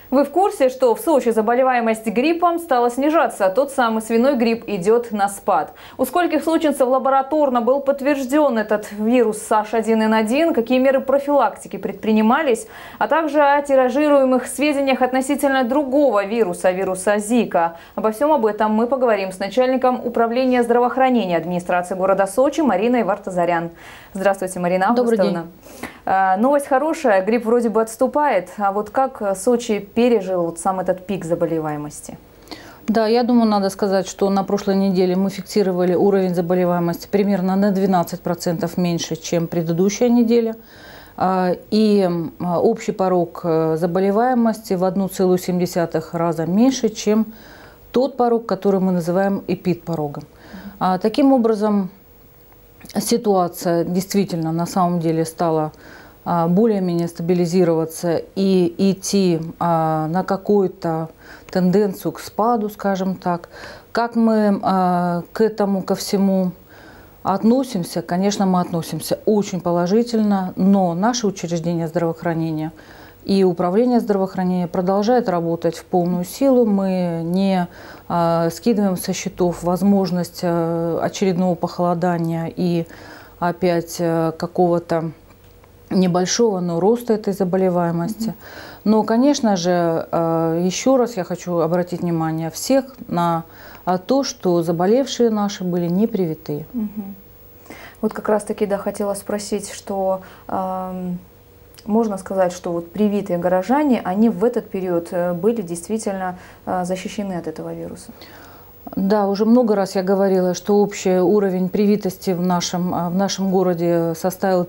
Вы в курсе, что в Сочи заболеваемость гриппом стала снижаться? Тот самый свиной грипп идет на спад. У скольких случаев лабораторно был подтвержден этот вирус H1N1? Какие меры профилактики предпринимались? А также о тиражируемых сведениях относительно другого вируса Зика. Обо всем об этом мы поговорим с начальником управления здравоохранения администрации города Сочи Мариной Вартазарян. Здравствуйте, Марина Августовна. Добрый день. Новость хорошая, грипп вроде бы отступает, а вот как Сочи пережил сам этот пик заболеваемости? Да, я думаю, надо сказать, что на прошлой неделе мы фиксировали уровень заболеваемости примерно на 12% меньше, чем предыдущая неделя. И общий порог заболеваемости в 1,7 раза меньше, чем тот порог, который мы называем эпидпорогом. Таким образом, ситуация действительно на самом деле стала более-менее стабилизироваться и идти на какую-то тенденцию к спаду, скажем так. Как мы к этому, ко всему относимся? Конечно, мы относимся очень положительно, но наши учреждения здравоохранения и управление здравоохранения продолжает работать в полную силу. Мы не скидываем со счетов возможность очередного похолодания и опять какого-то небольшого, но роста этой заболеваемости. Но, конечно же, еще раз я хочу обратить внимание всех на то, что заболевшие наши были не привитые. Вот как раз-таки, да, хотела спросить, что можно сказать, что вот привитые горожане, они в этот период были действительно защищены от этого вируса? Да, уже много раз я говорила, что общий уровень привитости в нашем городе составил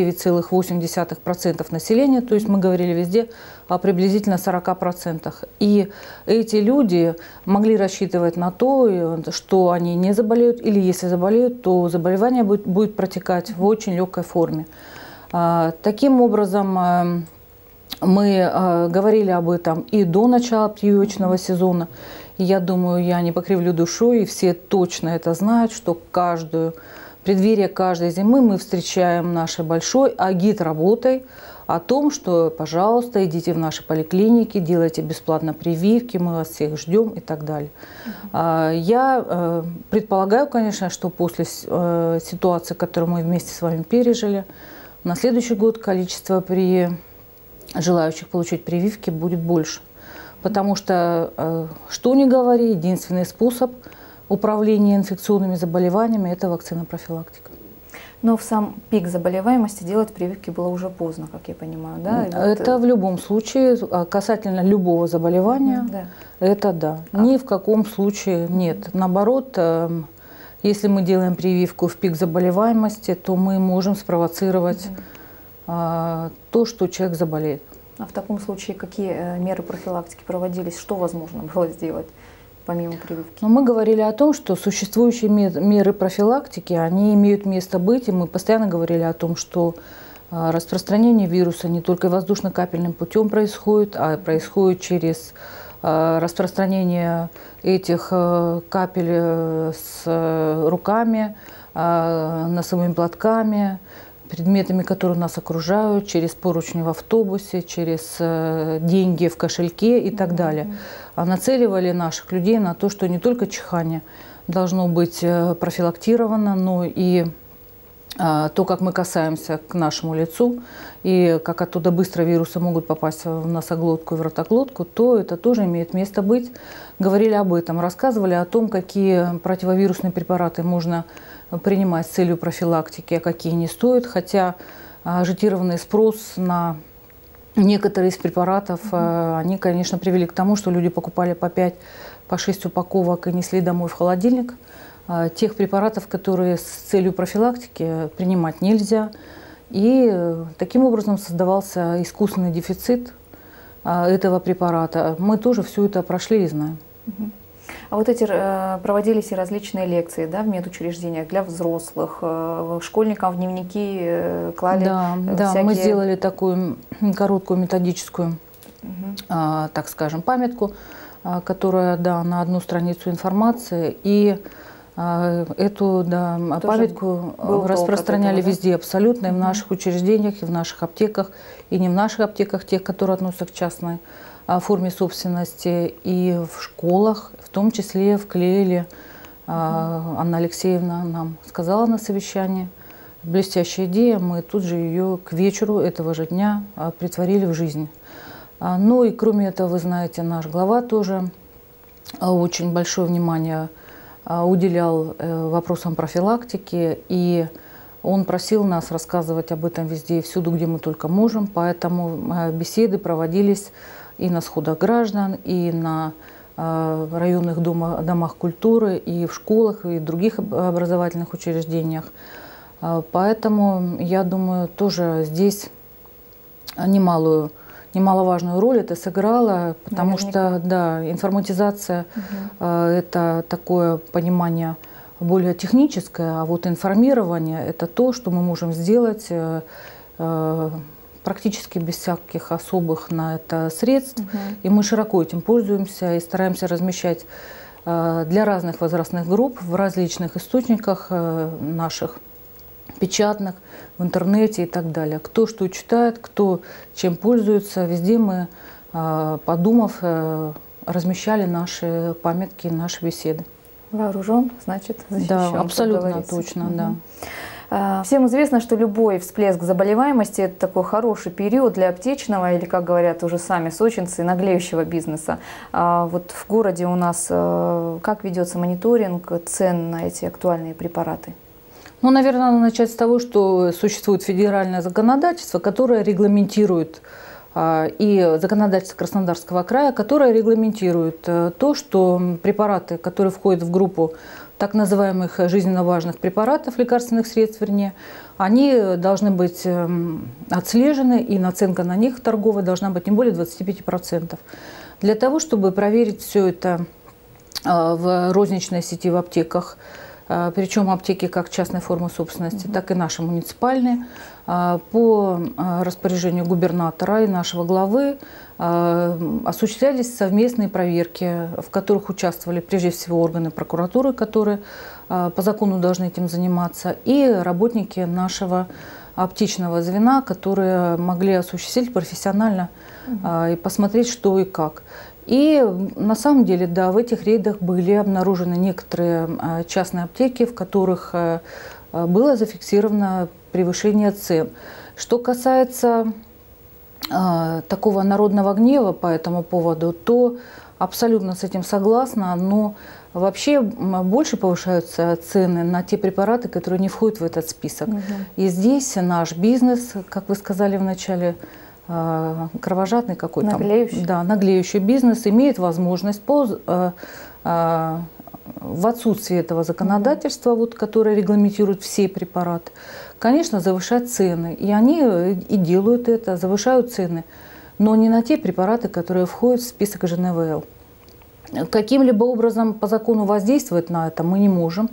39,8% населения, то есть мы говорили везде о приблизительно 40%. И эти люди могли рассчитывать на то, что они не заболеют, или если заболеют, то заболевание будет протекать в очень легкой форме. Таким образом, мы говорили об этом и до начала прививочного сезона. И я думаю, я не покривлю душой, и все точно это знают, что в преддверии каждой зимы мы встречаем нашей большой агит-работой о том, что, пожалуйста, идите в наши поликлиники, делайте бесплатно прививки, мы вас всех ждем и так далее. Я предполагаю, конечно, что после ситуации, которую мы вместе с вами пережили, на следующий год количество желающих получить прививки будет больше. Потому что, что ни говори, единственный способ управления инфекционными заболеваниями – это вакцинопрофилактика. Но в сам пик заболеваемости делать прививки было уже поздно, как я понимаю, да? Это в любом случае, касательно любого заболевания, да. Это да. Ни в каком случае нет. Наоборот, если мы делаем прививку в пик заболеваемости, то мы можем спровоцировать то, что человек заболеет. А в таком случае какие меры профилактики проводились? Что возможно было сделать помимо прививки? Но мы говорили о том, что существующие меры профилактики, они имеют место быть. И мы постоянно говорили о том, что распространение вируса не только воздушно-капельным путем происходит, а происходит через распространение этих капель с руками, носовыми платками, предметами, которые нас окружают, через поручни в автобусе, через деньги в кошельке и так далее. Нацеливали наших людей на то, что не только чихание должно быть профилактировано, но и то, как мы касаемся к нашему лицу, и как оттуда быстро вирусы могут попасть в носоглотку и в ротоглотку, то это тоже имеет место быть. Говорили об этом, рассказывали о том, какие противовирусные препараты можно принимать с целью профилактики, а какие не стоит. Хотя ажитированный спрос на некоторые из препаратов, они, конечно, привели к тому, что люди покупали по 5, по 6 упаковок и несли домой в холодильник. Тех препаратов, которые с целью профилактики принимать нельзя. И таким образом создавался искусственный дефицит этого препарата. Мы тоже все это прошли и знаем. А вот эти проводились и различные лекции, да, в медучреждениях для взрослых, школьникам в дневники клали. Да, мы сделали такую короткую методическую, так скажем, памятку, которая, да, на одну страницу информации. И Эту памятку распространяли везде абсолютно, и в наших учреждениях, и в наших аптеках, и не в наших аптеках, тех, которые относятся к частной форме собственности, и в школах, в том числе вклеили. Анна Алексеевна нам сказала на совещании. Блестящая идея, мы тут же ее к вечеру этого же дня претворили в жизнь. Ну и кроме этого, вы знаете, наш глава тоже очень большое внимание уделял вопросам профилактики, и он просил нас рассказывать об этом везде и всюду, где мы только можем. Поэтому беседы проводились и на сходах граждан, и на районных домах культуры, и в школах, и в других образовательных учреждениях. Поэтому, я думаю, тоже здесь немаловажную роль это сыграло, потому что информатизация это такое понимание более техническое, а вот информирование это то, что мы можем сделать практически без всяких особых на это средств. И мы широко этим пользуемся и стараемся размещать для разных возрастных групп в различных источниках наших, печатных, в интернете и так далее. Кто что читает, кто чем пользуется, везде мы, подумав, размещали наши памятки, наши беседы. Вооружен, значит, защищен. Да, абсолютно точно, да. Всем известно, что любой всплеск заболеваемости – это такой хороший период для аптечного или, как говорят уже сами сочинцы, наглеющего бизнеса. Вот в городе у нас как ведется мониторинг цен на эти актуальные препараты? Ну, наверное, надо начать с того, что существует федеральное законодательство, которое регламентирует, и законодательство Краснодарского края, которое регламентирует то, что препараты, которые входят в группу так называемых жизненно важных препаратов, лекарственных средств, вернее, они должны быть отслежены, и наценка на них торговая должна быть не более 25%. Для того, чтобы проверить все это в розничной сети, в аптеках, причем аптеки как частной формы собственности, так и наши муниципальные, по распоряжению губернатора и нашего главы осуществлялись совместные проверки, в которых участвовали прежде всего органы прокуратуры, которые по закону должны этим заниматься, и работники нашего аптечного звена, которые могли осуществить профессионально и посмотреть, что и как. И на самом деле, да, в этих рейдах были обнаружены некоторые частные аптеки, в которых было зафиксировано превышение цен. Что касается такого народного гнева по этому поводу, то абсолютно с этим согласна, но вообще больше повышаются цены на те препараты, которые не входят в этот список. И здесь наш бизнес, как вы сказали в начале, кровожадный какой-то, наглеющий бизнес имеет возможность в отсутствии этого законодательства, вот, которое регламентирует все препараты, конечно, завышать цены. И они и делают это, завышают цены, но не на те препараты, которые входят в список ЖНВЛ. Каким-либо образом по закону воздействовать на это мы не можем,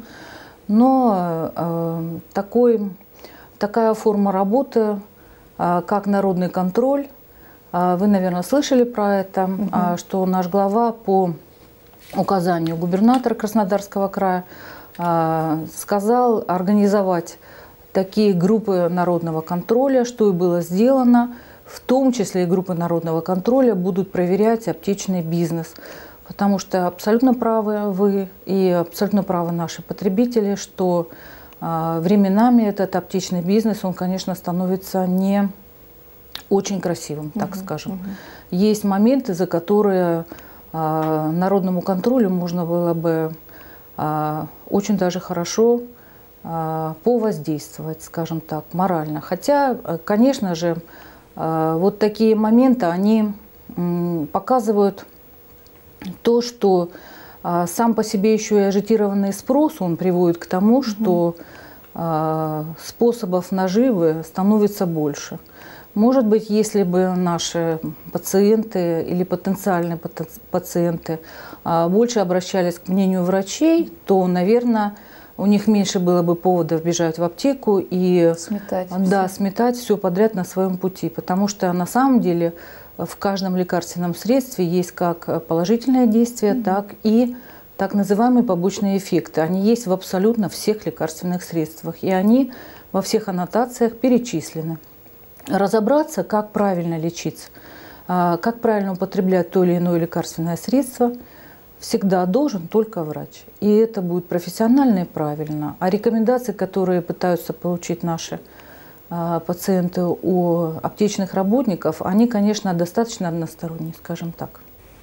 но такая форма работы, как народный контроль, вы, наверное, слышали про это, что наш глава по указанию губернатора Краснодарского края сказал организовать такие группы народного контроля, что и было сделано. В том числе и группы народного контроля будут проверять аптечный бизнес. Потому что абсолютно правы вы и абсолютно правы наши потребители, что временами этот аптечный бизнес, он, конечно, становится не очень красивым, так скажем. Есть моменты, за которые народному контролю можно было бы очень даже хорошо повоздействовать, скажем так, морально. Хотя, конечно же, вот такие моменты, они показывают то, что сам по себе еще и ажитированный спрос, он приводит к тому, что способов наживы становится больше. Может быть, если бы наши пациенты или потенциальные пациенты больше обращались к мнению врачей, то, наверное, у них меньше было бы поводов бежать в аптеку и сметать все подряд на своем пути. Потому что на самом деле в каждом лекарственном средстве есть как положительное действие, так и так называемые побочные эффекты. Они есть в абсолютно всех лекарственных средствах, и они во всех аннотациях перечислены. Разобраться, как правильно лечиться, как правильно употреблять то или иное лекарственное средство, всегда должен только врач. И это будет профессионально и правильно. А рекомендации, которые пытаются получить наши пациенты у аптечных работников, они, конечно, достаточно односторонние, скажем так.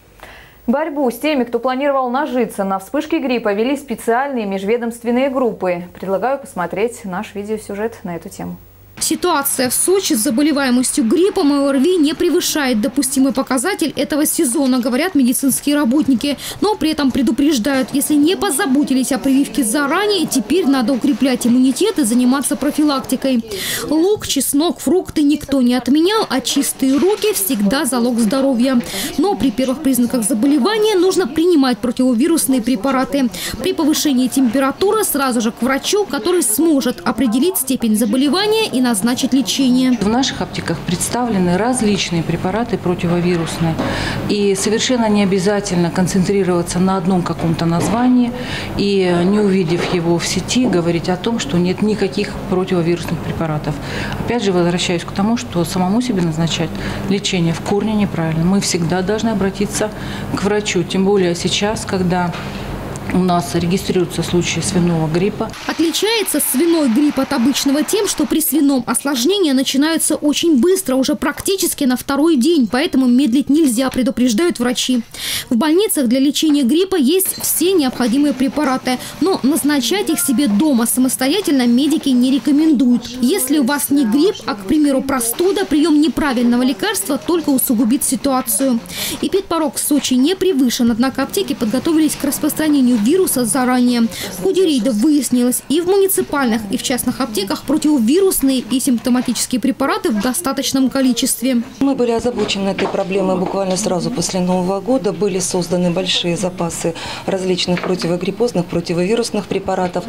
Борьбу с теми, кто планировал нажиться на вспышке гриппа, вели специальные межведомственные группы. Предлагаю посмотреть наш видеосюжет на эту тему. Ситуация в Сочи с заболеваемостью гриппом и ОРВИ не превышает допустимый показатель этого сезона, говорят медицинские работники. Но при этом предупреждают, если не позаботились о прививке заранее, теперь надо укреплять иммунитет и заниматься профилактикой. Лук, чеснок, фрукты никто не отменял, а чистые руки всегда залог здоровья. Но при первых признаках заболевания нужно принимать противовирусные препараты. При повышении температуры сразу же к врачу, который сможет определить степень заболевания и назначить лечение. В наших аптеках представлены различные препараты противовирусные. И совершенно не обязательно концентрироваться на одном каком-то названии и, не увидев его в сети, говорить о том, что нет никаких противовирусных препаратов. Опять же, возвращаюсь к тому, что самому себе назначать лечение в корне неправильно. Мы всегда должны обратиться к врачу, тем более сейчас, когда у нас регистрируются случаи свиного гриппа. Отличается свиной грипп от обычного тем, что при свином осложнения начинаются очень быстро, уже практически на второй день, поэтому медлить нельзя, предупреждают врачи. В больницах для лечения гриппа есть все необходимые препараты, но назначать их себе дома самостоятельно медики не рекомендуют. Если у вас не грипп, а, к примеру, простуда, прием неправильного лекарства только усугубит ситуацию. Эпидпорог в Сочи не превышен, однако аптеки подготовились к распространению вируса заранее. В ходе рейда выяснилось, и в муниципальных, и в частных аптеках противовирусные и симптоматические препараты в достаточном количестве. Мы были озабочены этой проблемой буквально сразу после Нового года. Были созданы большие запасы различных противогриппозных, противовирусных препаратов.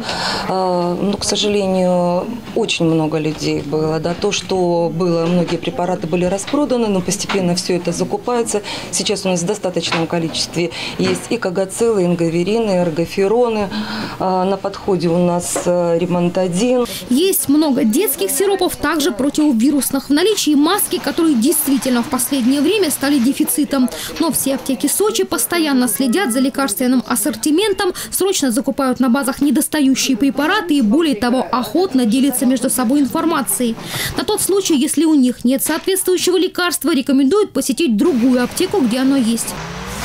Но, к сожалению, очень много людей было. Да, то, что было, многие препараты были распроданы, но постепенно все это закупается. Сейчас у нас в достаточном количестве есть и кагацилы, и ингаверины, эргофероны. На подходе у нас ремонтадин. Есть много детских сиропов, также противовирусных. В наличии маски, которые действительно в последнее время стали дефицитом. Но все аптеки Сочи постоянно следят за лекарственным ассортиментом, срочно закупают на базах недостающие препараты и, более того, охотно делятся между собой информацией. На тот случай, если у них нет соответствующего лекарства, рекомендуют посетить другую аптеку, где оно есть.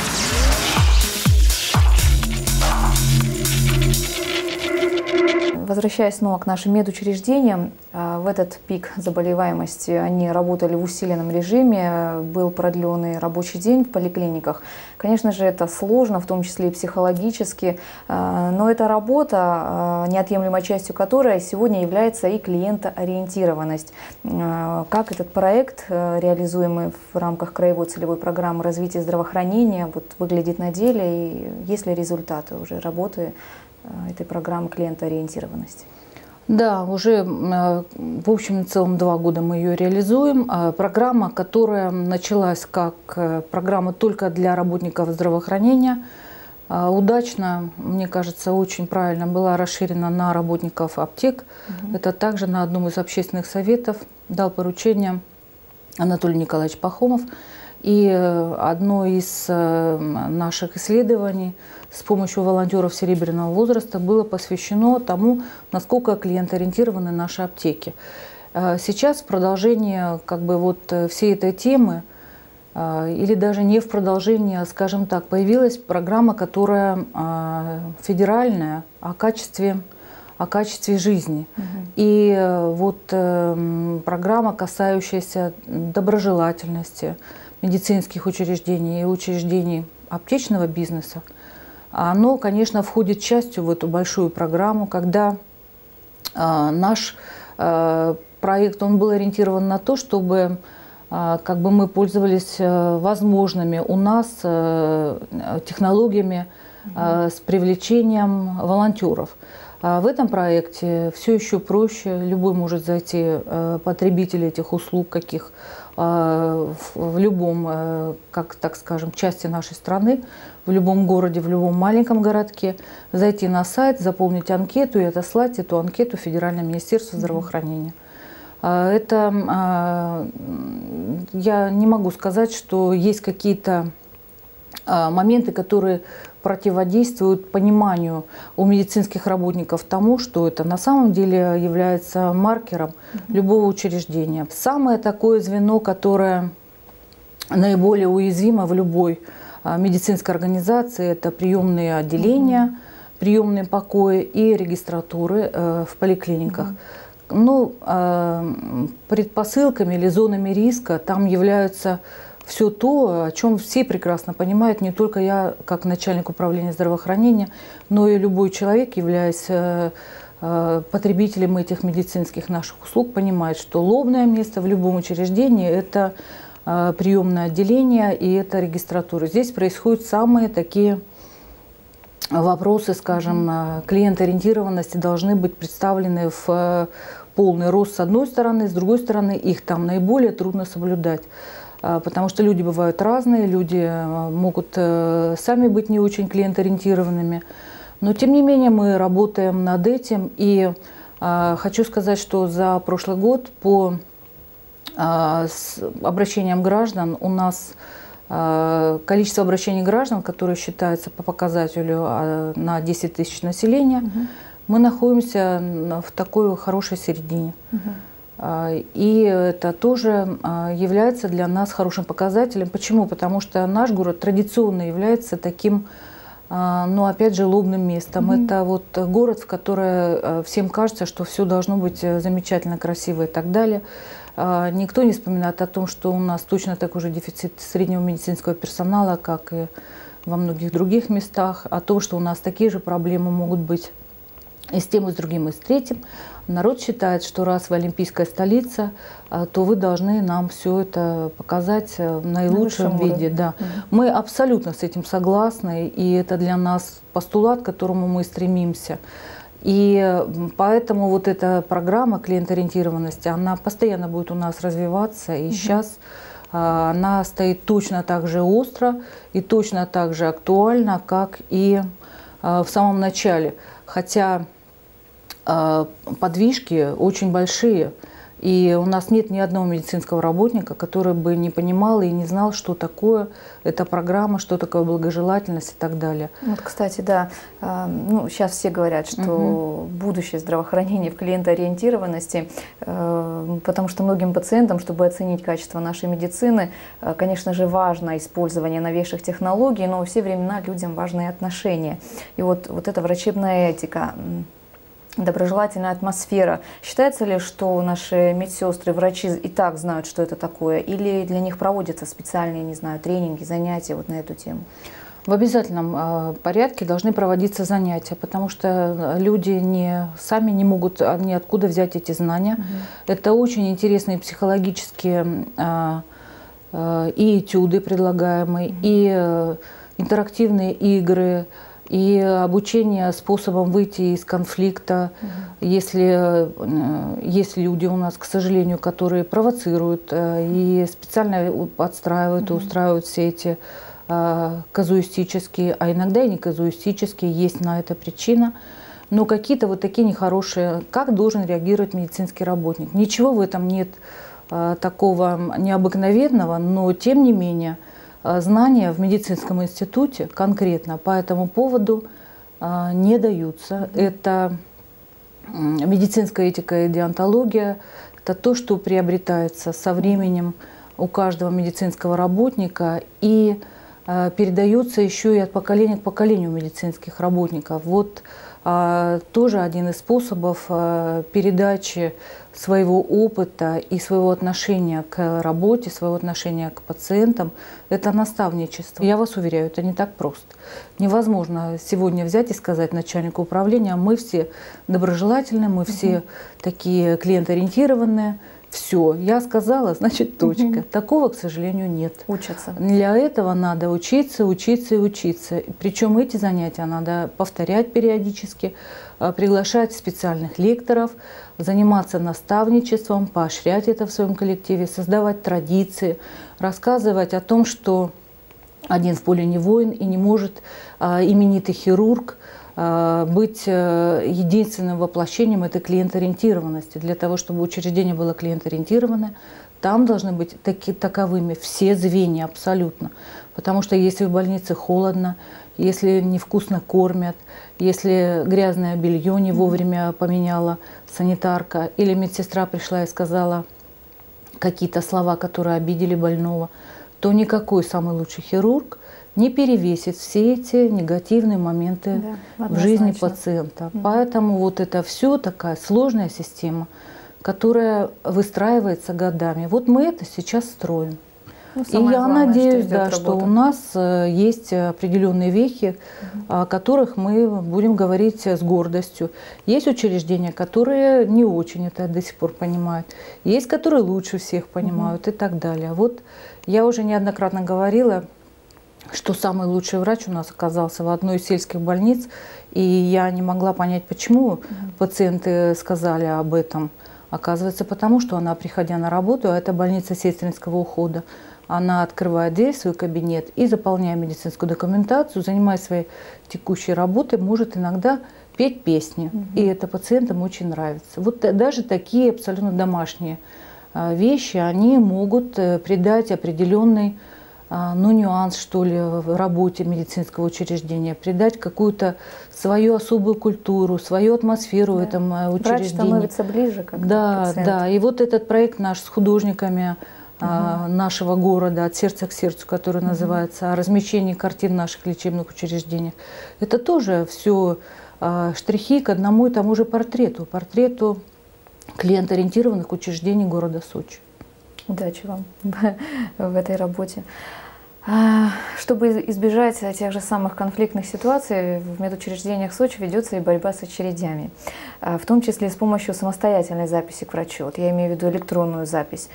Возвращаясь снова к нашим медучреждениям, в этот пик заболеваемости они работали в усиленном режиме, был продленный рабочий день в поликлиниках. Конечно же, это сложно, в том числе и психологически, но эта работа, неотъемлемой частью которой сегодня является и клиентоориентированность. Как этот проект, реализуемый в рамках краевой целевой программы развития здравоохранения, выглядит на деле, и есть ли результаты уже работы этой программы клиентоориентированности? Да, уже в общем и целом 2 года мы ее реализуем. Программа, которая началась как программа только для работников здравоохранения, удачно, мне кажется, очень правильно была расширена на работников аптек. Это также на одном из общественных советов дал поручение Анатолий Николаевич Пахомов. И одно из наших исследований с помощью волонтеров серебряного возраста было посвящено тому, насколько клиентоориентированы наши аптеки. Сейчас в продолжение всей этой темы, или даже не в продолжение, скажем так, появилась программа, которая федеральная, о качестве жизни. И программа, касающаяся доброжелательности медицинских учреждений и учреждений аптечного бизнеса, оно, конечно, входит частью в эту большую программу, когда наш проект, он был ориентирован на то, чтобы мы пользовались возможными у нас технологиями с привлечением волонтеров. В этом проекте все еще проще. Любой может зайти, потребитель этих услуг, каких в любом, как так скажем, части нашей страны, в любом городе, в любом маленьком городке, зайти на сайт, заполнить анкету и отослать эту анкету в Федеральное министерство здравоохранения. Это я не могу сказать, что есть какие-то моменты, которые противодействуют пониманию у медицинских работников тому, что это на самом деле является маркером любого учреждения. Самое такое звено, которое наиболее уязвимо в любой медицинской организации, это приемные отделения, приемные покои и регистратуры в поликлиниках. Ну, предпосылками или зонами риска там являются все то, о чем все прекрасно понимают, не только я, как начальник управления здравоохранения, но и любой человек, являясь потребителем этих медицинских наших услуг, понимает, что лобное место в любом учреждении – это приемное отделение и это регистратура. Здесь происходят самые такие вопросы, скажем, клиентоориентированности должны быть представлены в полный рост с одной стороны, с другой стороны их там наиболее трудно соблюдать. Потому что люди бывают разные, люди могут сами быть не очень клиентоориентированными. Но тем не менее мы работаем над этим. И хочу сказать, что за прошлый год по обращениям граждан у нас количество обращений граждан, которые считаются по показателю на 10 тысяч населения, мы находимся в такой хорошей середине. И это тоже является для нас хорошим показателем. Почему? Потому что наш город традиционно является таким, ну, опять же, лобным местом. Это вот город, в котором всем кажется, что все должно быть замечательно, красиво и так далее. Никто не вспоминает о том, что у нас точно такой же дефицит среднего медицинского персонала, как и во многих других местах, о том, что у нас такие же проблемы могут быть и с тем, и с другим, и с третьим. Народ считает, что раз вы олимпийская столица, то вы должны нам все это показать в наилучшем виде. Да. Мы абсолютно с этим согласны, и это для нас постулат, к которому мы стремимся. И поэтому вот эта программа клиентоориентированности, она постоянно будет у нас развиваться, и сейчас она стоит точно так же остро и точно так же актуальна, как и в самом начале. Хотя подвижки очень большие, и у нас нет ни одного медицинского работника, который бы не понимал и не знал, что такое эта программа, что такое благожелательность и так далее. Вот, кстати, да, ну, сейчас все говорят, что будущее здравоохранения в клиентоориентированности, потому что многим пациентам, чтобы оценить качество нашей медицины, конечно же, важно использование новейших технологий, но во все времена людям важны отношения. И вот эта врачебная этика, доброжелательная атмосфера. Считается ли, что наши медсестры, врачи и так знают, что это такое? Или для них проводятся специальные, не знаю, тренинги, занятия вот на эту тему? В обязательном порядке должны проводиться занятия, потому что люди сами не могут ниоткуда взять эти знания. Это очень интересные психологические и этюды предлагаемые, и интерактивные игры, и обучение способам выйти из конфликта, если есть люди у нас, к сожалению, которые провоцируют и специально подстраивают и устраивают все эти казуистические, а иногда и не казуистические, есть на это причина. Но какие-то вот такие нехорошие, как должен реагировать медицинский работник. Ничего в этом нет такого необыкновенного, но тем не менее знания в медицинском институте конкретно по этому поводу не даются. Это медицинская этика и деонтология, это то, что приобретается со временем у каждого медицинского работника и передается еще и от поколения к поколению медицинских работников. Вот тоже один из способов передачи своего опыта и своего отношения к работе, своего отношения к пациентам – это наставничество. Я вас уверяю, это не так просто. Невозможно сегодня взять и сказать начальнику управления: мы все доброжелательные, мы все такие клиентоориентированные. все, я сказала, значит точка. Такого, к сожалению, нет. Учатся. Для этого надо учиться, учиться и учиться. Причем эти занятия надо повторять периодически, приглашать специальных лекторов, заниматься наставничеством, поощрять это в своем коллективе, создавать традиции, рассказывать о том, что один в поле не воин и не может именитый хирург быть единственным воплощением этой клиенториентированности. Для того, чтобы учреждение было клиенториентированное, там должны быть таковыми все звенья абсолютно. Потому что если в больнице холодно, если невкусно кормят, если грязное белье не вовремя поменяла санитарка, или медсестра пришла и сказала какие-то слова, которые обидели больного, то никакой самый лучший хирург не перевесит все эти негативные моменты в жизни пациента. Поэтому вот это все такая сложная система, которая выстраивается годами. Вот мы это сейчас строим. Ну, и я надеюсь, что, что у нас есть определенные вехи, о которых мы будем говорить с гордостью. Есть учреждения, которые не очень это до сих пор понимают. Есть, которые лучше всех понимают и так далее. Вот я уже неоднократно говорила, что самый лучший врач у нас оказался в одной из сельских больниц, и я не могла понять, почему пациенты сказали об этом. Оказывается, потому что она, приходя на работу, а это больница сестринского ухода, она открывает дверь в свой кабинет и, заполняя медицинскую документацию, занимаясь своей текущей работой, может иногда петь песни. И это пациентам очень нравится. Вот даже такие абсолютно домашние вещи, они могут придать определенный нюанс, что ли, в работе медицинского учреждения, придать какую-то свою особую культуру, свою атмосферу в этом учреждении. Врач становится ближе к пациенту. Да. И вот этот проект наш с художниками нашего города «От сердца к сердцу», который называется «О размещении картин в наших лечебных учреждениях», это тоже все штрихи к одному и тому же портрету клиент-ориентированных учреждений города Сочи. Удачи вам в этой работе. Чтобы избежать тех же самых конфликтных ситуаций, в медучреждениях Сочи ведется и борьба с очередями, в том числе с помощью самостоятельной записи к врачу. Вот я имею в виду электронную запись.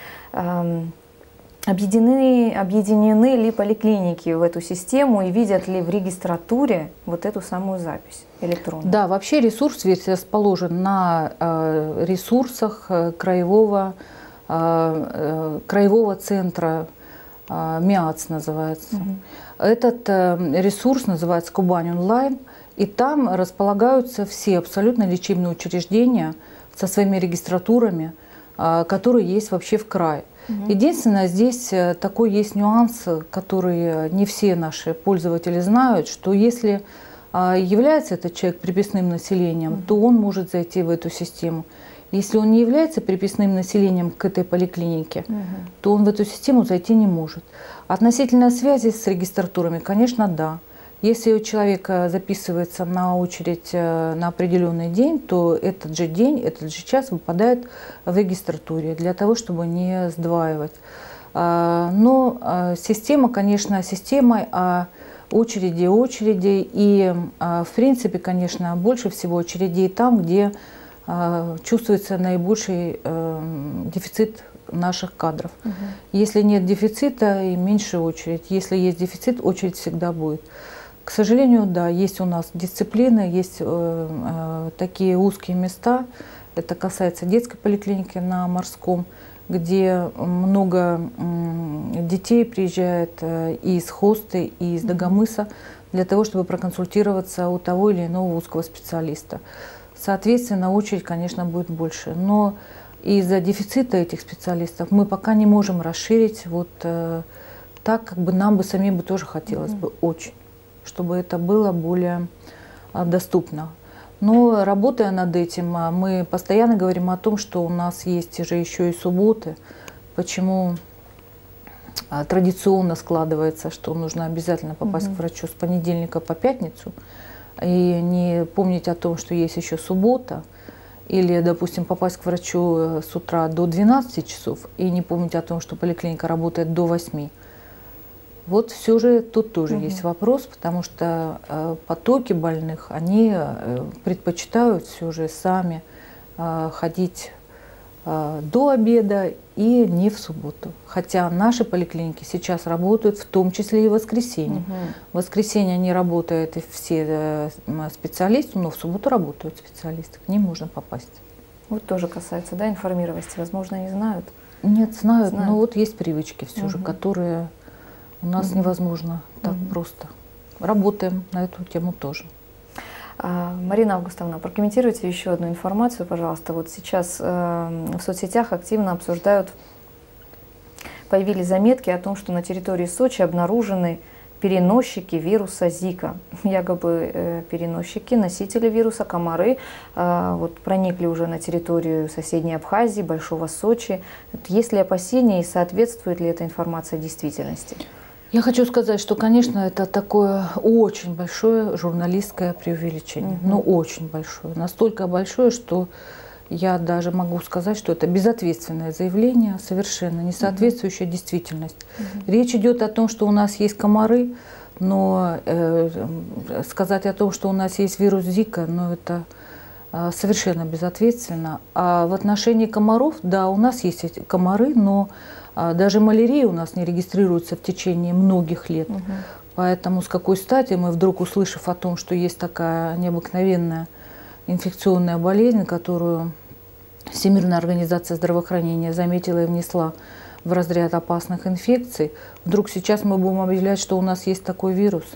Объединены ли поликлиники в эту систему и видят ли в регистратуре вот эту самую запись электронную? Да, вообще ресурс весь расположен на ресурсах краевого центра, МИАЦ называется. Этот ресурс называется Кубань онлайн, и там располагаются все абсолютно лечебные учреждения со своими регистратурами, которые есть вообще в крае. Единственное, здесь такой есть нюанс, который не все наши пользователи знают, что если является этот человек приписным населением, то он может зайти в эту систему. Если он не является приписным населением к этой поликлинике, то он в эту систему зайти не может. Относительно связи с регистратурами, конечно, да. Если у человека записывается на очередь на определенный день, то этот же день, этот же час выпадает в регистратуре для того, чтобы не сдваивать. Но система, конечно, системой, а очереди. И, в принципе, конечно, больше всего очередей там, где чувствуется наибольший дефицит наших кадров. Если нет дефицита, и меньше очередь. Если есть дефицит, очередь всегда будет. К сожалению, да, есть у нас дисциплины, есть такие узкие места. Это касается детской поликлиники на Морском, где много детей приезжает и из Хосты, и из Дагомыса для того, чтобы проконсультироваться у того или иного узкого специалиста. Соответственно, очередь, конечно, будет больше. Но из-за дефицита этих специалистов мы пока не можем расширить вот так, как бы нам бы самим бы тоже хотелось бы очень, чтобы это было более доступно. Но работая над этим, мы постоянно говорим о том, что у нас есть же еще и субботы. Почему традиционно складывается, что нужно обязательно попасть к врачу с понедельника по пятницу, и не помнить о том, что есть еще суббота, или, допустим, попасть к врачу с утра до 12 часов и не помнить о том, что поликлиника работает до 8. Вот все же тут тоже есть вопрос, потому что потоки больных, они предпочитают все же сами ходить до обеда и не в субботу. Хотя наши поликлиники сейчас работают в том числе и в воскресенье. В воскресенье не работают и все специалисты, но в субботу работают специалисты, к ним можно попасть. Вот тоже касается, да, информированности, возможно, не знают. Нет, знают, но вот есть привычки все же, которые у нас невозможно так просто. Работаем на эту тему тоже. Марина Августовна, прокомментируйте еще одну информацию, пожалуйста. Вот сейчас в соцсетях активно обсуждают, появились заметки о том, что на территории Сочи обнаружены переносчики вируса Зика. Якобы переносчики, носители вируса, комары, вот проникли уже на территорию соседней Абхазии, Большого Сочи. Есть ли опасения и соответствует ли эта информация действительности? Я хочу сказать, что, конечно, это такое очень большое журналистское преувеличение. Ну, очень большое. Настолько большое, что я даже могу сказать, что это безответственное заявление, совершенно не соответствующее действительности. Речь идет о том, что у нас есть комары, но сказать о том, что у нас есть вирус Зика, ну, это совершенно безответственно. А в отношении комаров, да, у нас есть эти комары, но даже малярия у нас не регистрируется в течение многих лет. Поэтому с какой стати мы вдруг, услышав о том, что есть такая необыкновенная инфекционная болезнь, которую Всемирная организация здравоохранения заметила и внесла в разряд опасных инфекций, вдруг сейчас мы будем объявлять, что у нас есть такой вирус.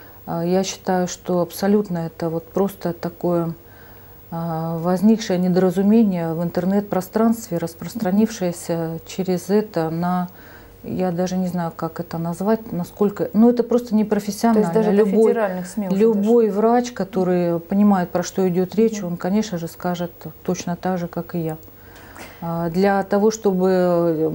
Я считаю, что абсолютно это вот просто такое возникшее недоразумение в интернет-пространстве, распространившееся через это на, я даже не знаю, как это назвать, насколько, ну это просто непрофессионально. То есть даже любой, до федеральных СМИ любой врач, который понимает, про что идет речь, он, конечно же, скажет точно так же, как и я. Для того, чтобы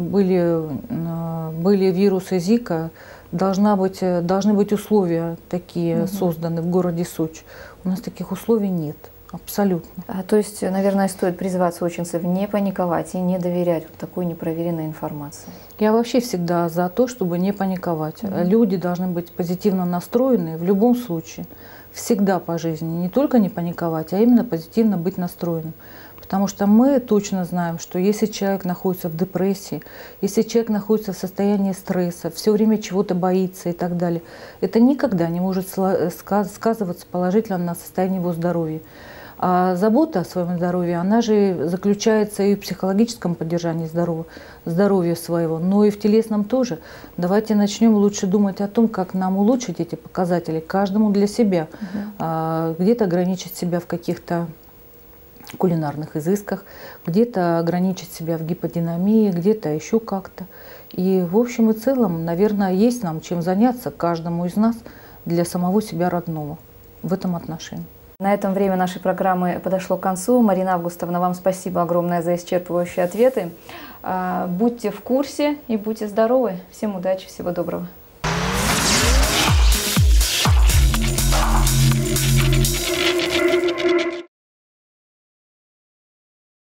были вирусы Зика, должны быть условия такие созданы в городе Сочи. У нас таких условий нет. Абсолютно. То есть, наверное, стоит призывать сочинцев не паниковать и не доверять вот такой непроверенной информации. Я вообще всегда за то, чтобы не паниковать. Люди должны быть позитивно настроены в любом случае. Всегда по жизни. Не только не паниковать, а именно позитивно быть настроенным. Потому что мы точно знаем, что если человек находится в депрессии, если человек находится в состоянии стресса, все время чего-то боится и так далее, это никогда не может сказываться положительно на состоянии его здоровья. А забота о своем здоровье, она же заключается и в психологическом поддержании здоровья своего, но и в телесном тоже. Давайте начнем лучше думать о том, как нам улучшить эти показатели, каждому для себя. Где-то ограничить себя в каких-то кулинарных изысках, где-то ограничить себя в гиподинамии, где-то еще как-то. И в общем и целом, наверное, есть нам чем заняться каждому из нас для самого себя родного в этом отношении. На этом время нашей программы подошло к концу. Марина Августовна, вам спасибо огромное за исчерпывающие ответы. Будьте в курсе и будьте здоровы. Всем удачи, всего доброго.